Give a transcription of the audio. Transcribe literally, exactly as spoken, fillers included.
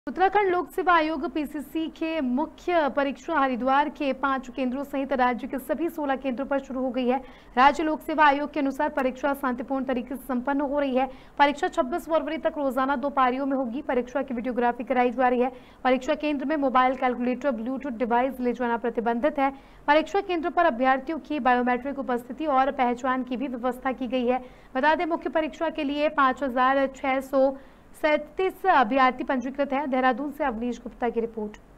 उत्तराखंड लोक सेवा आयोग पीसीसी के मुख्य परीक्षा हरिद्वार के पांच केंद्रों सहित राज्य के सभी सोलह केंद्रों पर शुरू हो गई है। राज्य लोक सेवा आयोग के अनुसार परीक्षा शांतिपूर्ण तरीके से संपन्न हो रही है। परीक्षा छब्बीस फरवरी तक रोजाना दो पारियों में होगी। परीक्षा की वीडियोग्राफी कराई जा रही है। परीक्षा केंद्र में मोबाइल, कैलकुलेटर, ब्लूटूथ डिवाइस ले जाना प्रतिबंधित है। परीक्षा केंद्र पर अभ्यर्थियों की बायोमेट्रिक उपस्थिति और पहचान की भी व्यवस्था की गई है। बता दें, मुख्य परीक्षा के लिए पांच हजार छह सौ सैंतीस अभ्यर्थी पंजीकृत है। देहरादून से अवनीश गुप्ता की रिपोर्ट।